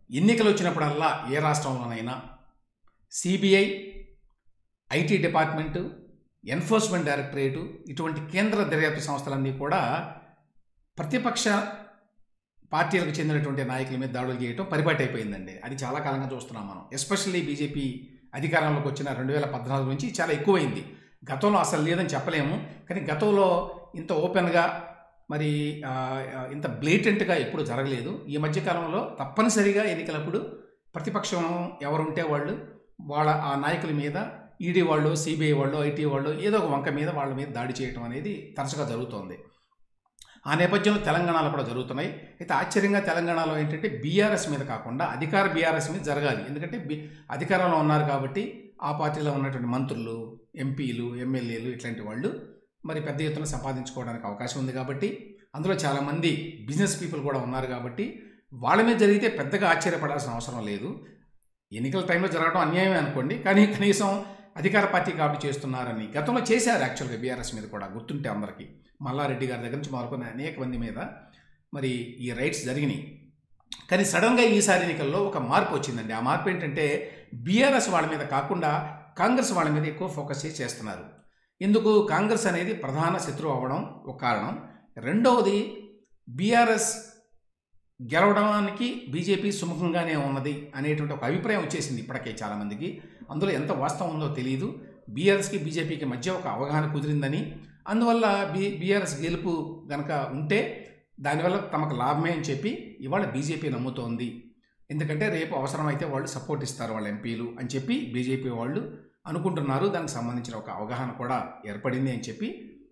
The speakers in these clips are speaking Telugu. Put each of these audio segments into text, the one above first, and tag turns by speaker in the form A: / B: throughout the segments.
A: ఎన్నికలు వచ్చినప్పుడల్లా ఏ రాష్ట్రంలోనైనా CBI, IT department, enforcement directorate ఇటువంటి కేంద్ర దర్యాప్తు సంస్థలన్నీ కూడా ప్రతిపక్ష పార్టీలకు చెందినటువంటి నాయకుల మీద దాడులు చేయడం పరిపాటి అయిపోయిందండి. అది చాలా కాలంగా చూస్తున్నాం మనం. ఎస్పెషల్లీ బీజేపీ అధికారంలోకి వచ్చిన 2014 నుంచి చాలా ఎక్కువైంది. గతంలో అసలు లేదని చెప్పలేము, కానీ గతంలో ఇంత ఓపెన్గా మరి ఇంత బ్లేటెంట్గా ఎప్పుడు జరగలేదు. ఈ మధ్యకాలంలో తప్పనిసరిగా ఎన్నికలప్పుడు ప్రతిపక్షం ఎవరుంటే వాళ్ళ ఆ నాయకుల మీద ఈడీ వాళ్ళు, సిబిఐ వాళ్ళు, ఐటీ వాళ్ళు ఏదో ఒక వంక మీద వాళ్ళ మీద దాడి చేయడం అనేది తరచుగా జరుగుతోంది. ఆ నేపథ్యంలో తెలంగాణలో కూడా జరుగుతున్నాయి. అయితే ఆశ్చర్యంగా తెలంగాణలో ఏంటంటే బీఆర్ఎస్ మీద కాకుండా అధికార బీఆర్ఎస్ మీద జరగాలి. ఎందుకంటే అధికారంలో ఉన్నారు కాబట్టి ఆ పార్టీలో ఉన్నటువంటి మంత్రులు, ఎంపీలు, ఎమ్మెల్యేలు ఇట్లాంటి వాళ్ళు మరి పెద్ద ఎత్తున సంపాదించుకోవడానికి అవకాశం ఉంది కాబట్టి, అందులో చాలామంది బిజినెస్ పీపుల్ కూడా ఉన్నారు కాబట్టి వాళ్ళ మీద జరిగితే పెద్దగా ఆశ్చర్యపడాల్సిన అవసరం లేదు. ఎన్నికల టైంలో జరగడం అన్యాయమే అనుకోండి, కానీ కనీసం అధికార పార్టీ కాబట్టి చేస్తున్నారని గతంలో చేశారు. యాక్చువల్గా బీఆర్ఎస్ మీద కూడా గుర్తుంటే అందరికీ మల్లారెడ్డి గారి దగ్గర నుంచి మొదలుకొని అనేక మంది మీద మరి ఈ రైట్స్ జరిగినాయి. కానీ సడన్గా ఈసారి ఎన్నికల్లో ఒక మార్పు వచ్చిందండి. ఆ మార్పు ఏంటంటే బీఆర్ఎస్ వాళ్ళ మీద కాకుండా కాంగ్రెస్ వాళ్ళ మీద ఎక్కువ ఫోకస్ చేస్తున్నారు. ఎందుకు? కాంగ్రెస్ అనేది ప్రధాన శత్రువు అవ్వడం ఒక కారణం. రెండవది, బీఆర్ఎస్ గెలవడానికి బీజేపీ సుముఖంగానే ఉన్నది అనేటువంటి ఒక అభిప్రాయం వచ్చేసింది ఇప్పటికే చాలామందికి. అందులో ఎంత వాస్తవం ఉందో తెలియదు. బీఆర్ఎస్కి బీజేపీకి మధ్య ఒక అవగాహన కుదిరిందని, అందువల్ల బీఆర్ఎస్ గెలుపు కనుక ఉంటే దానివల్ల తమకు లాభమే అని చెప్పి ఇవాళ బీజేపీ నమ్ముతోంది. ఎందుకంటే రేపు అవసరమైతే వాళ్ళు సపోర్ట్ ఇస్తారు వాళ్ళ ఎంపీలు అని చెప్పి బీజేపీ వాళ్ళు అనుకుంటున్నారు. దానికి సంబంధించిన ఒక అవగాహన కూడా ఏర్పడింది అని చెప్పి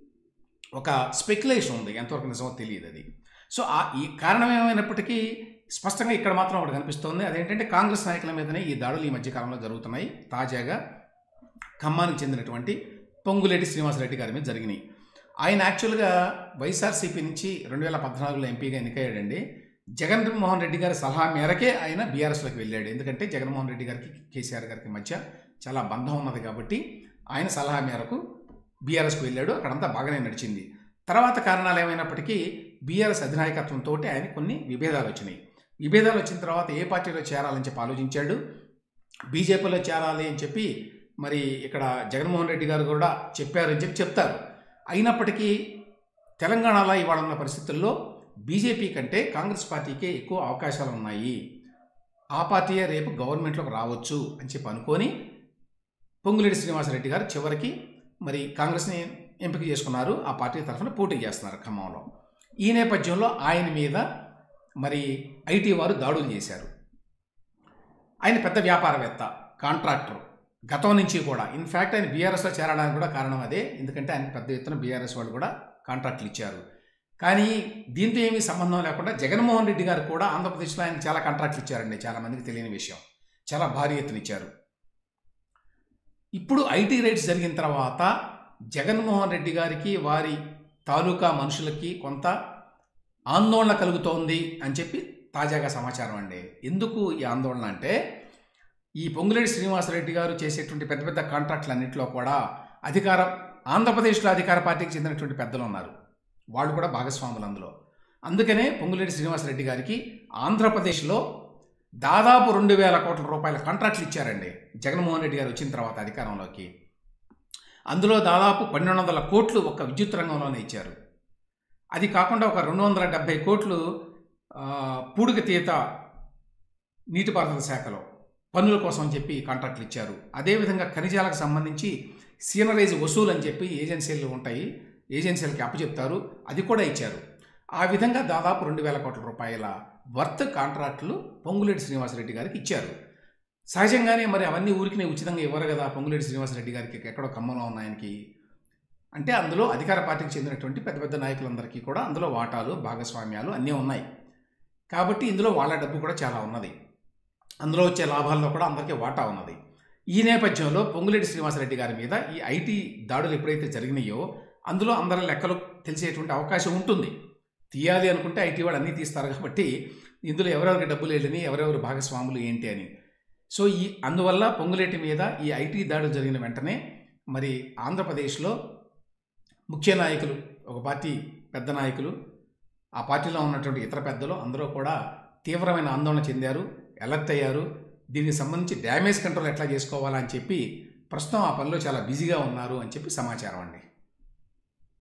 A: ఒక స్పెక్యులేషన్ ఉంది. ఎంతవరకు నిజమో తెలియదు అది. సో ఈ కారణం ఏమైనప్పటికీ స్పష్టంగా ఇక్కడ మాత్రం ఒకటి కనిపిస్తోంది. అదేంటంటే కాంగ్రెస్ నాయకుల మీదనే ఈ దాడులు ఈ మధ్యకాలంలో జరుగుతున్నాయి. తాజాగా ఖమ్మానికి చెందినటువంటి పొంగులేటి శ్రీనివాసరెడ్డి గారి మీద జరిగినాయి. ఆయన యాక్చువల్గా వైఎస్ఆర్సీపీ నుంచి 2014లో ఎంపీగా ఎన్నికయ్యాడండి. జగన్మోహన్ రెడ్డి గారి సలహా మేరకే ఆయన బీఆర్ఎస్లోకి వెళ్ళాడు. ఎందుకంటే జగన్మోహన్ రెడ్డి గారికి, కేసీఆర్ గారికి మధ్య చాలా బంధం ఉన్నది కాబట్టి ఆయన సలహా మేరకు బీఆర్ఎస్కి వెళ్ళాడు. అక్కడంతా బాగానే నడిచింది. తర్వాత కారణాలు ఏమైనప్పటికీ బీఆర్ఎస్ అధినాయకత్వంతో ఆయన కొన్ని విభేదాలు వచ్చినాయి. విభేదాలు వచ్చిన తర్వాత ఏ పార్టీలో చేరాలని చెప్పి ఆలోచించాడు. బీజేపీలో చేరాలి అని చెప్పి మరి ఇక్కడ జగన్మోహన్ రెడ్డి గారు కూడా చెప్పారని చెప్పి చెప్తారు. అయినప్పటికీ తెలంగాణలో ఇవాళ ఉన్న పరిస్థితుల్లో బీజేపీ కంటే కాంగ్రెస్ పార్టీకే ఎక్కువ అవకాశాలు ఉన్నాయి. ఆ పార్టీయే రేపు గవర్నమెంట్లోకి రావచ్చు అని చెప్పి అనుకొని పొంగులేటి శ్రీనివాసరెడ్డి గారు చివరికి మరి కాంగ్రెస్ని ఎంపిక చేసుకున్నారు. ఆ పార్టీ తరఫున పోటీ చేస్తున్నారు ఖమ్మంలో. ఈ నేపథ్యంలో ఆయన మీద మరి ఐటీ వారు దాడులు చేశారు. ఆయన పెద్ద వ్యాపారవేత్త, కాంట్రాక్టర్ గతం నుంచి కూడా. ఇన్ఫ్యాక్ట్ ఆయన బీఆర్ఎస్లో చేరడానికి కూడా కారణం అదే. ఎందుకంటే ఆయన పెద్ద ఎత్తున బీఆర్ఎస్ వాళ్ళు కూడా కాంట్రాక్ట్లు ఇచ్చారు. కానీ దీంతో ఏమీ సంబంధం లేకుండా జగన్మోహన్ రెడ్డి గారు కూడా ఆంధ్రప్రదేశ్లో ఆయన చాలా కాంట్రాక్ట్లు ఇచ్చారండి. చాలామందికి తెలియని విషయం. చాలా భారీ ఎత్తున ఇచ్చారు. ఇప్పుడు ఐటీ రైట్స్ జరిగిన తర్వాత జగన్మోహన్ రెడ్డి గారికి, వారి తాలూకా మనుషులకి కొంత ఆందోళన కలుగుతోంది అని చెప్పి తాజాగా సమాచారం అండి. ఎందుకు ఈ ఆందోళన అంటే, ఈ పొంగులేటి శ్రీనివాసరెడ్డి గారు చేసేటువంటి పెద్ద పెద్ద కాంట్రాక్టులన్నింటిలో కూడా ఆంధ్రప్రదేశ్లో అధికార పార్టీకి చెందినటువంటి పెద్దలు ఉన్నారు. వాళ్ళు కూడా భాగస్వాములు అందులో. అందుకనే పొంగులేటి శ్రీనివాసరెడ్డి గారికి ఆంధ్రప్రదేశ్లో దాదాపు 2,000 కోట్ల రూపాయల కాంట్రాక్టులు ఇచ్చారండి జగన్మోహన్ రెడ్డి గారు వచ్చిన తర్వాత అధికారంలోకి. అందులో దాదాపు 1,200 కోట్లు ఒక్క విద్యుత్ రంగంలోనే ఇచ్చారు. అది కాకుండా ఒక 270 కోట్లు పూడికతీత నీటిపారుదల శాఖలో పన్నుల కోసం అని చెప్పి కాంట్రాక్టులు ఇచ్చారు. అదేవిధంగా ఖనిజాలకు సంబంధించి సీనరైజ్ వసూలు అని చెప్పి ఏజెన్సీలు ఉంటాయి, ఏజెన్సీలకి అప్పచెప్తారు, అది కూడా ఇచ్చారు. ఆ విధంగా దాదాపు 2,000 కోట్ల రూపాయల వర్త్ కాంట్రాక్టులు పొంగులేటి శ్రీనివాసరెడ్డి గారికి ఇచ్చారు. సహజంగానే మరి అవన్నీ ఊరికినే ఉచితంగా ఇవ్వరు కదా పొంగులేటి శ్రీనివాసరెడ్డి గారికి. ఎక్కడో ఖమ్మంలో ఉన్న ఆయనకి అంటే అందులో అధికార పార్టీకి చెందినటువంటి పెద్ద పెద్ద నాయకులందరికీ కూడా అందులో వాటాలు, భాగస్వామ్యాలు అన్నీ ఉన్నాయి. కాబట్టి ఇందులో వాళ్ళ డబ్బు కూడా చాలా ఉన్నది. అందులో వచ్చే లాభాల్లో కూడా అందరికీ వాటా ఉన్నది. ఈ నేపథ్యంలో పొంగులేటి శ్రీనివాసరెడ్డి గారి మీద ఈ ఐటీ దాడులు ఎప్పుడైతే జరిగినాయో అందులో అందరి లెక్కలు తెలిసేటువంటి అవకాశం ఉంటుంది. తీయాలి అనుకుంటే ఐటీ వాళ్ళు అన్నీ తీస్తారు కాబట్టి ఇందులో ఎవరెవరికి డబ్బులు వెళ్ళని, ఎవరెవరు భాగస్వాములు ఏంటి అని. సో అందువల్ల పొంగులేటి మీద ఈ ఐటీ దాడులు జరిగిన వెంటనే మరి ఆంధ్రప్రదేశ్లో ముఖ్య నాయకులు, ఒక పార్టీ పెద్ద నాయకులు, ఆ పార్టీలో ఉన్నటువంటి ఇతర పెద్దలు అందరూ కూడా తీవ్రమైన ఆందోళన చెందారు. అలర్ట్ అయ్యారు. దీనికి సంబంధించి డ్యామేజ్ కంట్రోల్ ఎట్లా చేసుకోవాలా అని చెప్పి ప్రస్తుతం ఆ పనిలో చాలా బిజీగా ఉన్నారు అని చెప్పి సమాచారం అండి.